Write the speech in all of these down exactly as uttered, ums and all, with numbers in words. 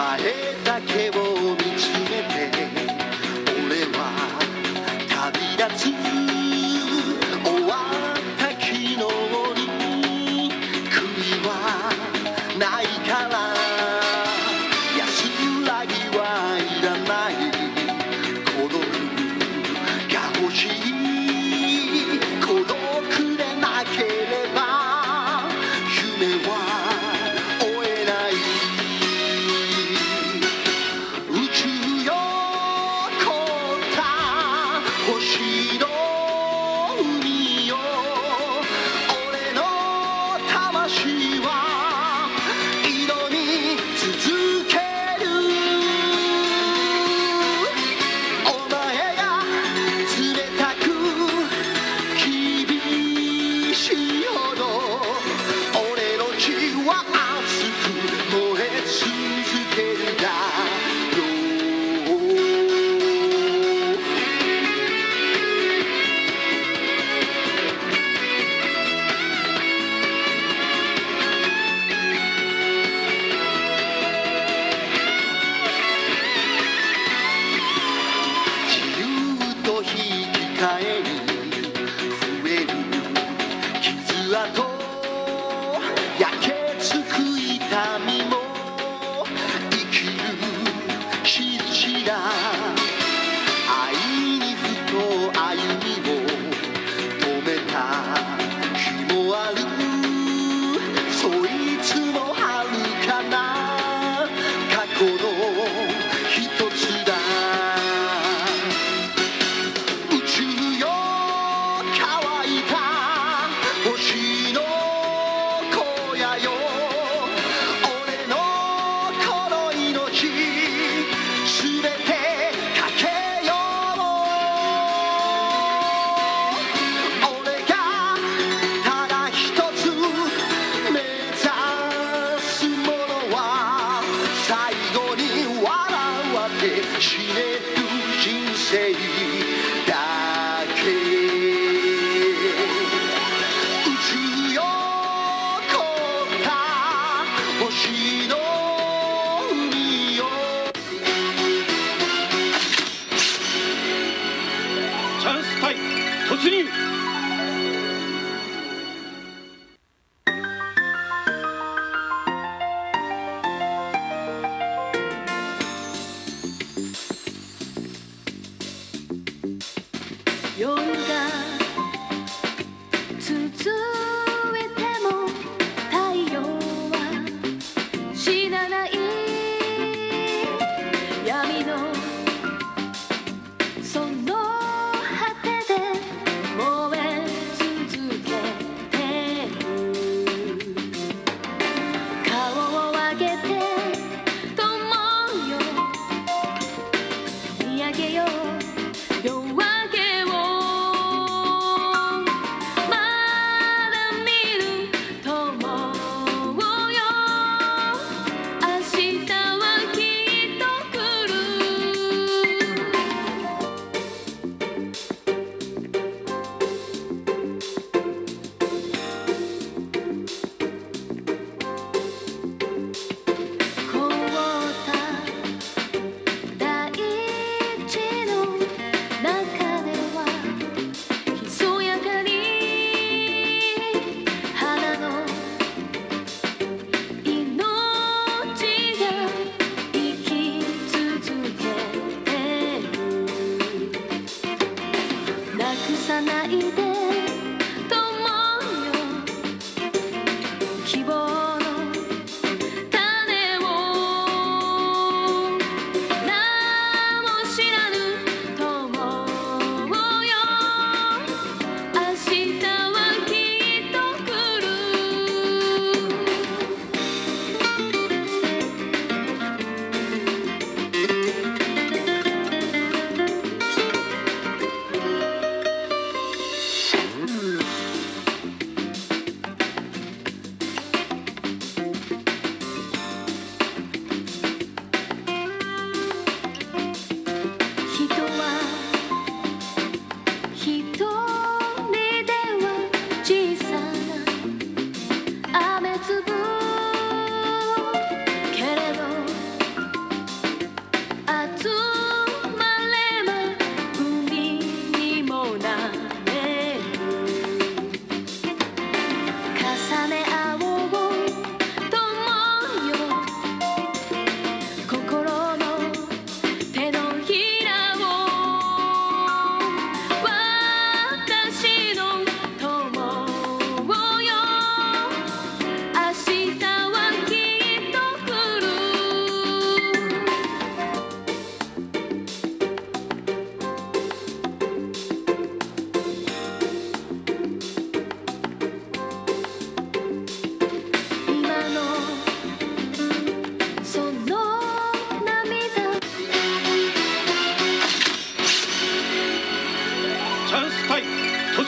前だけを見つめて俺は旅立つ。終わった昨日に悔いはないから安らぎはいらない。孤独が欲しい。孤独でなければ夢は追えない。宇宙よ凍った星の海よ、俺の魂は挑み続ける。お前が冷たく厳しいほど俺の血は熱く燃え続けるだろう。自由と引き換えに増える傷跡、焼けつく痛みも生きる印だ。愛にふと歩みを止めた日もある。そいつも遥かな過去の一つだ。宇宙よ乾いた星の荒野よ、俺のこの命すべてかけよう。俺がただ一つ目指すものは最後に笑って死ねる人生だけ。宇宙よ凍った星の海よ。 チャンスタイム突入。 夜が続いても太陽は死なない。闇のその果てで燃え続けてる。顔を上げて友よ見上げよう夜明けを。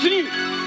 突入。